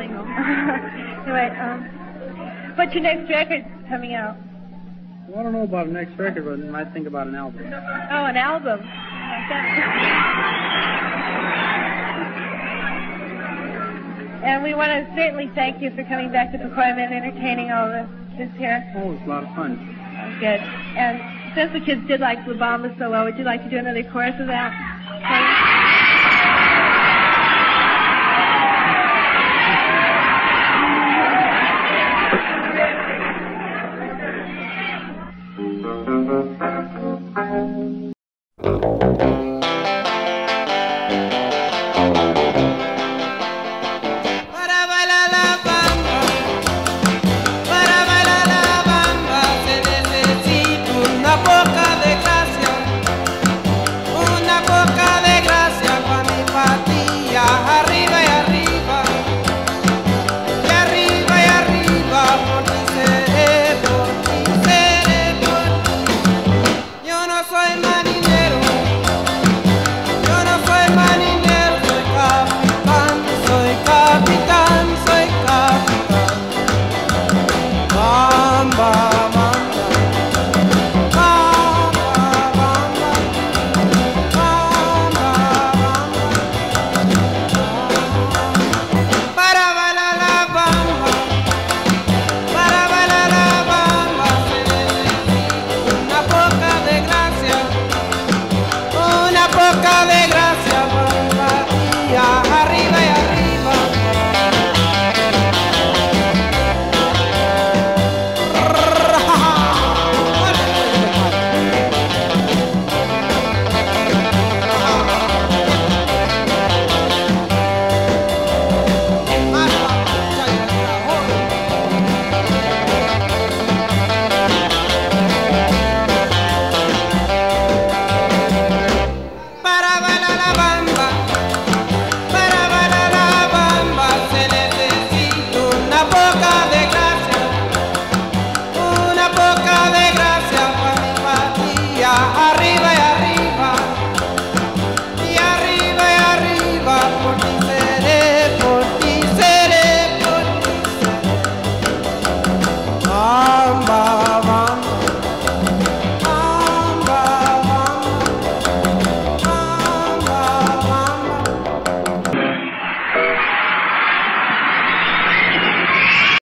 stealing them. Anyway, what's your next record coming out? Well, I don't know about the next record, but I might think about an album. Oh, an album. And we want to certainly thank you for coming back to perform and entertaining all the kids here. Oh, it was a lot of fun. Oh, good. And since the kids did like the Bamba so well, would you like to do another chorus of that?